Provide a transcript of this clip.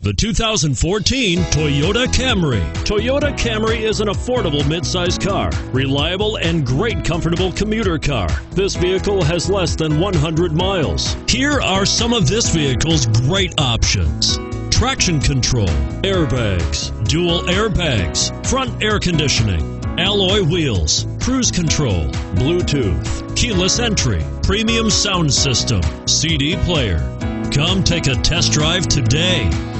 The 2014 Toyota Camry. Toyota Camry is an affordable midsize car, reliable and great comfortable commuter car. This vehicle has less than 100 miles. Here are some of this vehicle's great options: traction control, airbags, dual airbags, front air conditioning, alloy wheels, cruise control, Bluetooth, keyless entry, premium sound system, CD player. Come take a test drive today.